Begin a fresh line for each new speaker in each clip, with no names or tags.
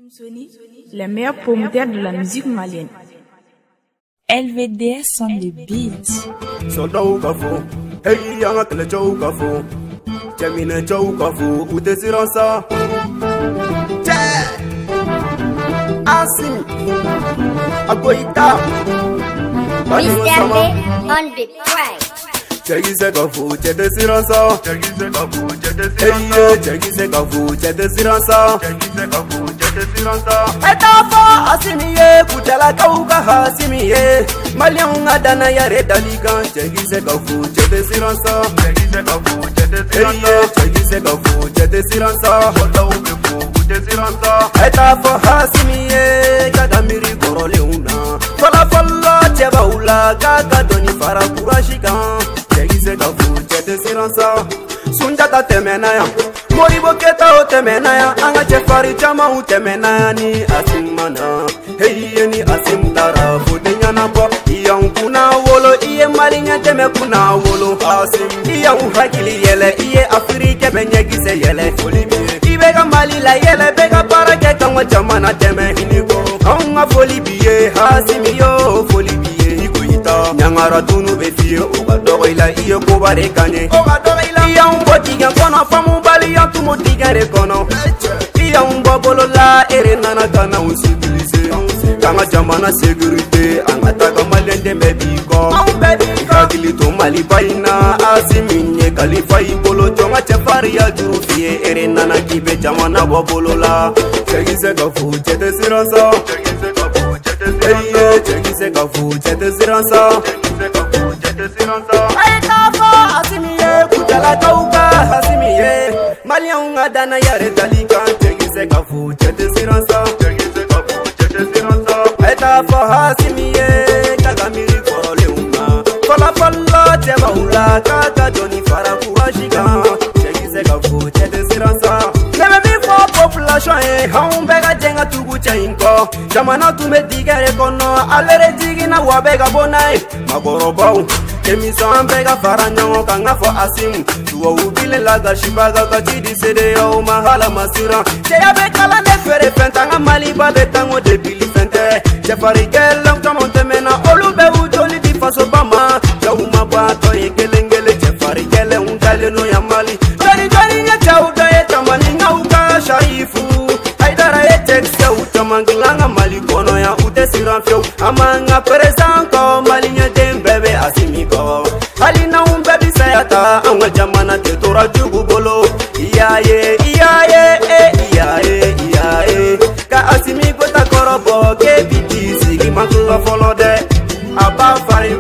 Les meilleurs promoteurs de la musique malienne.
LVDS sont les beats.
Soldau kafo, hey yanga tele chou kafo, Jamine chou kafo, ute siransa. Asim, Agoita,
Mr. B on the track.
Chegi se kafo, chede siransa. Chegi se kafo, chede siransa. Hey, chegi se kafo, chede siransa. Chegi se kafo, chede siransa. Etafa asimiye, kutela kauka hasimiye. Malianga dana yare daligan. Chegi se kafo, chede siransa. Chegi se kafo, chede siransa. Hey, chegi se kafo, chede siransa. Kota ubeko, chede siransa. Etafa hasimiye, kagamiri korole una. Fala fala cheba ula, kaka doni fara kurashikan. Chegise kafu chete siransa Sunjata temenaya Moribo keta o temenaya Anga chefari chama u temenaya Ni asimana Hey ni asimtara Fute nyana po Iya unkuna wolo Iye malinya teme kuna wolo Asim Iya uhakili yele Iye Afrike benye gise yele Folibie Ibega malila yele Bega para keka wa chamana teme Iniko Aunga folibie Hasimi yo folibie Nyangara tunu befie Oga dogoila iye kobare kanye Oga dogoila Iya umbo tiga kono Famu bali ya tumo tiga rekono Iya umbo bolola Ere nana kana usibilise Kanga jamana segurite Anga taga malende mebiko Ikagili to mali baina Asiminye kalifa ibolo Jonga chefari ya jurufie Ere nana kibe jamana bobolola Chegise gafu chete siransa Chegise gafu chete siransa Chegise gafu chete siransa Chegise gafu chete siransa Aitafa asimiye Kutala kauka asimiye Malianga dana yare dalikan Chegise gafu chete siransa Chegise gafu chete siransa Aitafa asimiye Kagamiri korole unga Fala fala cheba ula Kaka doni fara kuwashika Chegise gafu chete siransa Neme mi fo population e Haunbega jenga tugu chainko Jamana tume digere kono Alere jigina wabega bonai Magoro bau Emisa ambega faranyango kanga fo asim Tuwa ubile laga shibaga kachidi sede ya umahala masira Cheya bekala nefere fentanga maliba betango debili fente Jefari kelam chamonte mena Olube ujoli di faso bama Chauma bato ye gelengele Jefari kele unkale no ya mali Jari jari nye chauda ye tamani ngauka shaifu Aidara ye tekse utamangilanga mali kono ya ute siranfyo Amanga perezanko mali nye dembebe asimiko Halina umbebi sayata Anga jamana tetora jugu bolo Iyaye, iyaye, iyaye, iyaye Ka asimiko takorobo Kebiti sigi makula follow de Aba fari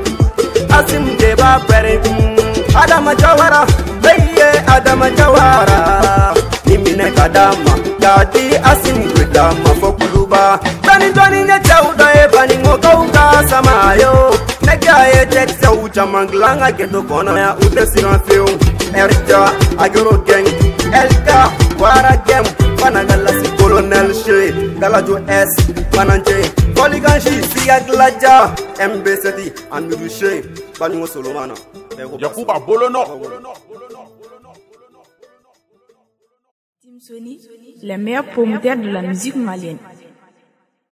Asim deba pere Adama Jawara Beye Adama Jawara Nimine kadama Kati asim kwedama fokuluba Tani tani nye chauda e bani ngoka uka samayo Nega e tekse ucha manglanga geto kona ya ute siranfeo Erja agero gang Elka wara gem Panagala si colonel she Galajo S Pananje Koliganshi siya glaja MB7 Amiru she Bani ngo solomana
Yakuba Bolono
Les meilleurs promoteurs de la musique malienne.